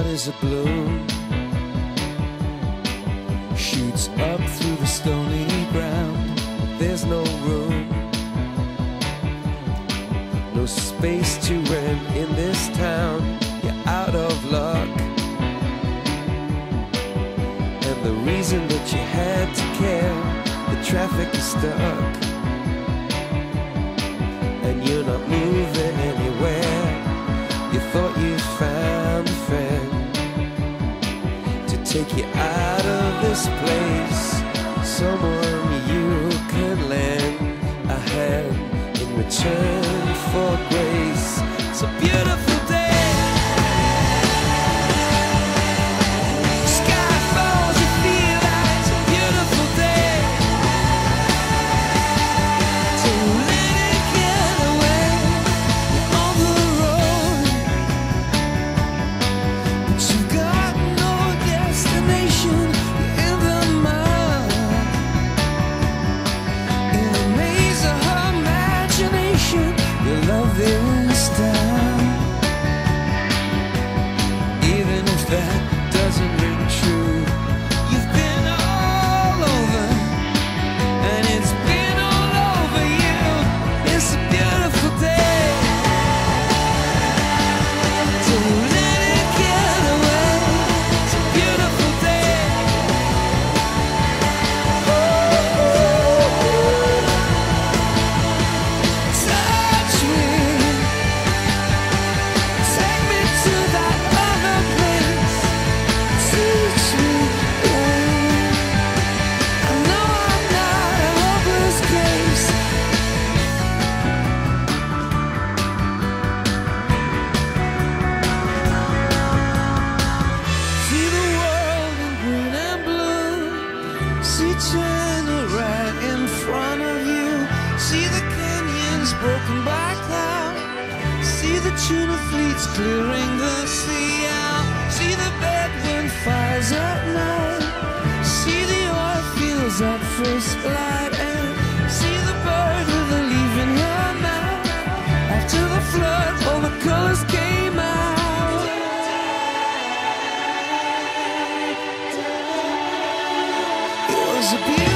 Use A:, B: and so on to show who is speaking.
A: is a bloom, shoots up through the stony ground. There's no room, no space to rent in this town. You're out of luck, and the reason that you had to care, the traffic is stuck, and you're not moving anywhere. You thought you found a friend to take you out of this place, someone you can lend a hand in return for grace. It's a beautiful day. Sky falls, you feel like it's a beautiful day. So let it get away on the road, but you've got no destination. You're in the mud, in the maze of her imagination. Your love is down, even if that doesn't ring true. You've been all over, and it's been all over you. It's a beautiful day. So let it get away. It's a beautiful day. Touch me, take me to that other place. Teach me, I know I'm not a hopeless case. See the world in green and blue. See China right in front of you. See the canyons broken by cloud. See the tuna fleets clearing the sea out. See the bedroom fires at night. See the oil fields at first light. And see the bird with a leaf in her mouth. After the flood, all the colors came out. It was a beautiful